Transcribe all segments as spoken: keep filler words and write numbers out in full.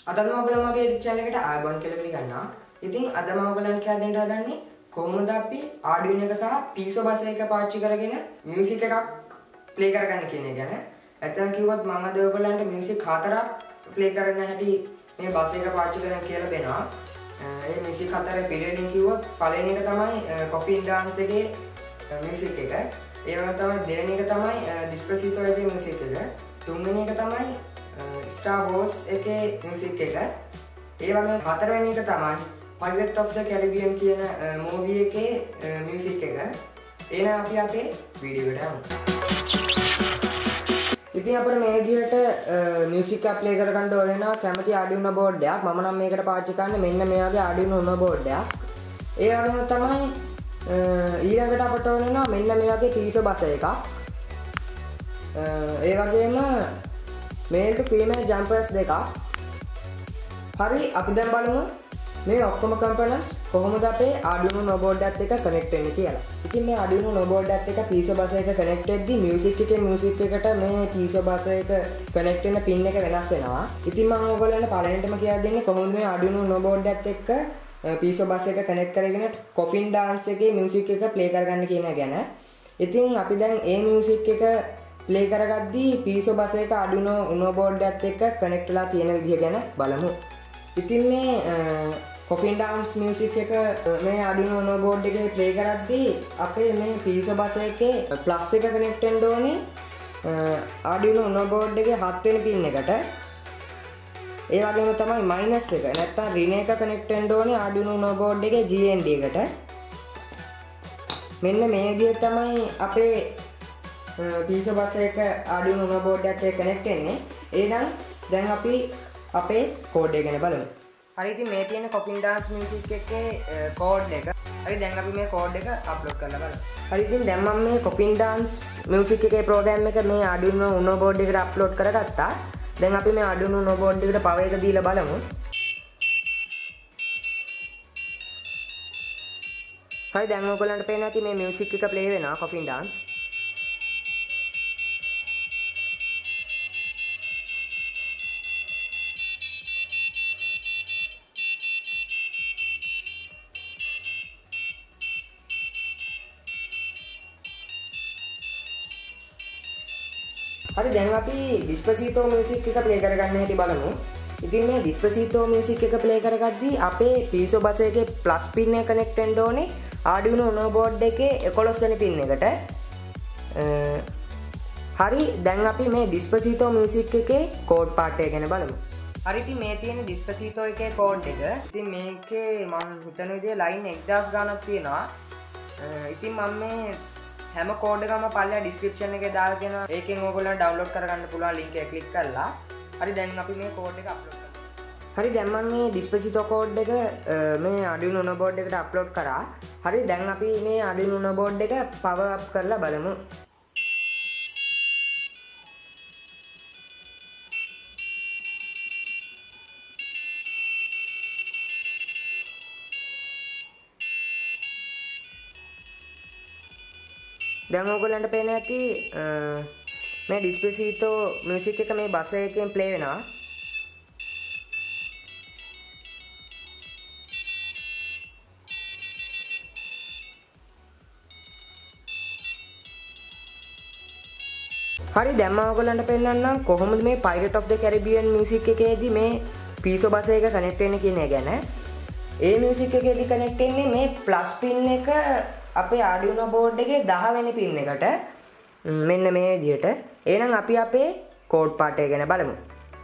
අද මම ඔයගොල්ලෝ මගේ YouTube channel එකට ආයුබෝවන් කියලා පිළිගන්නවා. ඉතින් අද මම ඔයගොල්ලන්ට කියලා දෙන්න හදන්නේ කොහොමද අපි Arduino එක සහ Piezo bus එක පාවිච්චි කරගෙන music එකක් play කරගන්න කියන එක ගැන. ඇත්තම කිව්වොත් මම අද ඔයගොල්ලන්ට music හතරක් play කරන්න හැටි මේ bus එක පාවිච්චි කරගෙන කියලා දෙනවා. ඒ music හතරේ පිළිවෙලින් කිව්වොත් පළවෙනි එක තමයි Coffin Dance එකේ music එක. ඒ වගේම තමයි දෙවෙනි එක තමයි Despacito එකේ music එක. තුන්වෙනි එක තමයි Star Wars එකේ music එක. ඒ වගේම හතරවෙනි එක තමයි Pirates of the Caribbean කියන movie එකේ music එක. එන අපි අපේ වීඩියෝ එකට යමු. ඉතින් අපිට මේ විදිහට music එක play කරගන්න ඕන වෙනවා කැමති Arduino board එකක්. මම නම් මේකට පාවිච්චි කරන්නේ මෙන්න මේ වගේ Arduino Uno board එකක්. ඒ වගේම තමයි ඊළඟට අපට ඕන වෙනවා මෙන්න මේ වගේ Piezo bus එකක්. ඒ වගේම male to female jumpers දෙකක්. හරි අපි දැන් බලමු මේ ඔක්කොම components කොහොමද අපේ Arduino Uno board එකත් එක්ක connect වෙන්නේ කියලා. ඉතින් මේ Arduino Uno board එකත් එක්ක Piezo bus එක connect වෙද්දී music එකේ music එකට මේ Piezo bus එක connect වෙන pin එක වෙනස් වෙනවා. ඉතින් මම ඔයගොල්ලන්ට පළවෙනිටම කියලා දෙන්නේ කොහොමද මේ Arduino Uno board එකත් එක්ක Piezo bus එක connect කරගෙන Coffin Dance එකේ music එක play කරගන්න කියන එක ගැන. ඉතින් අපි දැන් මේ music එක play කරගද්දී Piezo bus එක Arduino Uno board එකත් එක්ක connect වෙලා තියෙන විදිහ ගැන බලමු. ඉතින් මේ Coffin Dance music එක මේ Arduino Uno board එකේ play කරද්දී අපේ මේ Piezo bus එකේ plus එක connect වෙන්න ඕනේ Arduino Uno board එකේ හත් වෙනි pin එකට. ඒ වගේම තමයි minus එක නැත්තම් ඍණ එක connect වෙන්න ඕනේ Arduino Uno board එකේ G N D එකට. මෙන්න මේ විදිහ තමයි අපේ Piezo bus එක Arduino Uno board එකත් එක්ක connect වෙන්නේ. එහෙනම් දැන් අපි අපේ code එක ගැන බලමු. හරි ඉතින් මේ තියෙන Coffin Dance music එකේ code එක. හරි දැන් අපි මේ code එක upload කරලා බලමු. හරි ඉතින් දැන් මම මේ Coffin Dance music එකේ program එක මේ Arduino Uno board එකට upload කරගත්තා. දැන් අපි මේ Arduino Uno board එකට power එක දීලා බලමු. හරි දැන් ඔයගොල්ලන්ට පේනවා ඇති මේ music එක play වෙනවා Coffin Dance. හරි දැන් අපි Despacito music එක play කරගන්න හැටි බලමු. ඉතින් මේ Despacito music එක play කරගද්දී අපේ Piezo bus එකේ plus pin එක connect වෙන්න ඕනේ Arduino Uno board එකේ එකොළොස් වෙනි pin එකට. හරි දැන් අපි මේ Despacito music එකේ code part එක ගැන බලමු. හරි ඉතින් මේ තියෙන Despacito එකේ code එක. ඉතින් මේකේ මම හිතන විදිහේ line එක්දාස් ගානක් තියෙනවා. ඉතින් මම මේ හැම කෝඩ් එකක්ම පල්ලෙහා description එකේ දාලා තියෙනවා. ඒකෙන් ඕගොල්ලන්ට download කරගන්න පුළුවන් link එක click කරලා. හරි දැන් අපි මේ කෝඩ් එක upload කරමු. හරි දැන් මම මේ Despacito කෝඩ් එක මේ Arduino Uno board එකට upload කරා. හරි දැන් අපි මේ Arduino Uno board එක power up කරලා බලමු. දැන් ඔයගොල්ලන්ට පේන ඇති මේ Despacito music එක මේ බස් එකෙන් play වෙනවා. හරි දැන් මම ඔයගොල්ලන්ට පෙන්නන්නම් කොහොමද මේ Pirates of the Caribbean music එකේදී මේ Piezo bus එක connect වෙන්නේ කියන එක ගැන. ඒ music එකේදී connect වෙන්නේ මේ plus pin එක අපේ Arduino board එකේ දහ වෙනි pin එකට. මෙන්න මේ විදිහට. එහෙනම් අපි අපේ code part එක ගැන බලමු.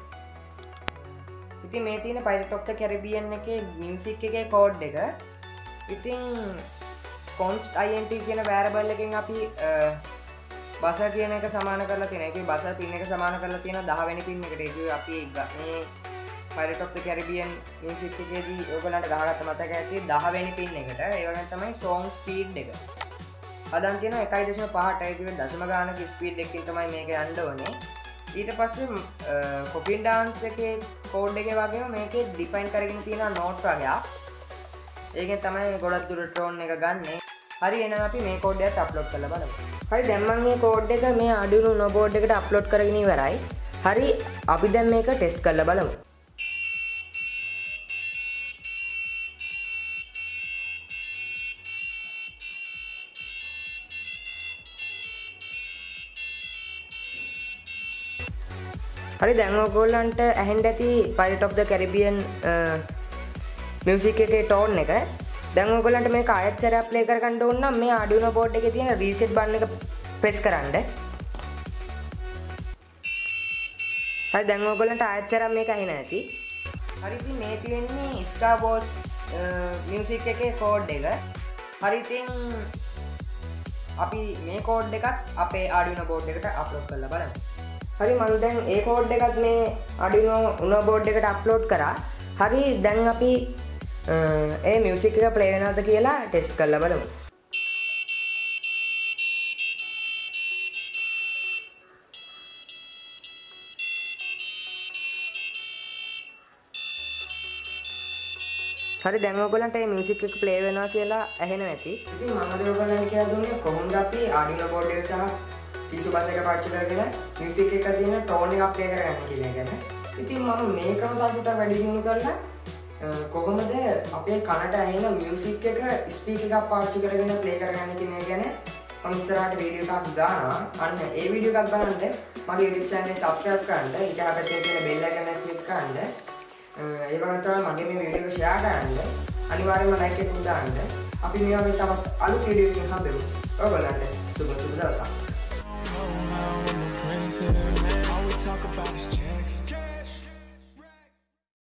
ඉතින් මේ තියෙන Pirates of the Caribbean එකේ music එකේ code එක. ඉතින් const int කියන variable එකෙන් අපි bus කියන එක සමාන කරලා තියෙනවා. ඒකේ bus pin එක සමාන කරලා තියෙනවා දහ වෙනි pin එකට. ඒක අපි මේ Pirates of the Caribbean music එකේදී ඔයගොල්ලන්ට ගහගත්ත මතක ඇති දහ වෙනි pin එකට. ඒ වගේම තමයි song speed එක. අදන් තියෙනවා එකයි දශම පහට ඒ කියන්නේ දශම ගානක ස්පීඩ් එකකින් තමයි මේක යන්න ඕනේ. ඊට පස්සේ Coffin Dance එකේ කෝඩ් එකේ වගේම මේකේ ඩිෆයින් කරගෙන තියෙනවා නෝට් වගේක්. ඒකෙන් තමයි ගොඩක් දුරට ටෝන් එක ගන්නෙ. හරි එහෙනම් අපි මේ කෝඩ් එකත් අප්ලෝඩ් කරලා බලමු. හරි දැන් මම මේ කෝඩ් එක මේ Arduino Uno board එකට අප්ලෝඩ් කරගෙන ඉවරයි. හරි අපි දැන් මේක ටෙස්ට් කරලා බලමු. හරි දැන් ඔයගොල්ලන්ට ඇහෙන්න ඇති Pirate of the Caribbean music එකේ ටෝන් එක. දැන් ඔයගොල්ලන්ට මේක ආයෙත් සැරයක් ප්ලේ කරගන්න ඕන නම් මේ Arduino board එකේ තියෙන reset button එක press කරන්න. හරි දැන් ඔයගොල්ලන්ට ආයෙත් සැරයක් මේක ඇහෙන්න ඇති. හරි ඉතින් මේ තියෙන්නේ Star Wars මියුසික් එකේ කෝඩ් එක. හරි ඉතින් අපි මේ කෝඩ් එකත් අපේ Arduino board එකට අප්ලෝඩ් කරලා බලමු. හරි මම දැන් ඒ කෝඩ් එකත් මේ Arduino Uno board එකට අප්ලෝඩ් කරා. හරි දැන් අපි ඒ මියුසික් එක ප්ලේ වෙනවද කියලා ටෙස්ට් කරලා බලමු. හරි දැන් ඔයගොල්ලන්ට මේ මියුසික් එක ප්ලේ වෙනවා කියලා ඇහෙනවා ඇති. ඉතින් මම අද ඔයගොල්ලන්ට කියලා දුන්නේ කොහොමද අපි Arduino board එක සහ පීසු බස් එක පාවිච්චි කරගෙන මියුසික් එක තියෙන ටෝන් එක ප්ලේ කරගන්න කියලා ගැන. ඉතින් මම මේකම තවසුටක් වැඩි දියුණු කරලා කොහොමද අපේ කනට ඇහෙන මියුසික් එක ස්පීකර් එකක් පාවිච්චි කරගෙන ප්ලේ කරගන්න කියන එක ගැන මම ඉස්සරහට වීඩියෝ එකක් දානවා. අන්න ඒ වීඩියෝ එකක් බලන්න මගේ YouTube channel එක subscribe කරන්න. ඊට අපිට තියෙන bell icon එක click කරන්න. ඒ වගේම තමයි මගේ මේ වීඩියෝ එක share කරන්න. අනිවාර්යයෙන්ම like එකක් දාන්න. අපි මේ වගේ තවත් අලුත් වීඩියෝ එකකින් හම්බෙමු. ඔයගොල්ලන්ට සුබ සුබ දවසක්. All we talk about is change.